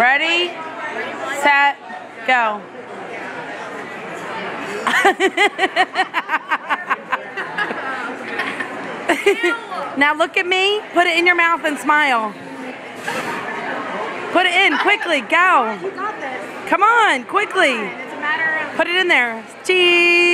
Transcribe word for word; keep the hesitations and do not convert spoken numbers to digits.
Ready, set, go. Now look at me. Put it in your mouth and smile. Put it in quickly. Go. You got this. Come on, quickly. It's a matter of... Put it in there. Cheese.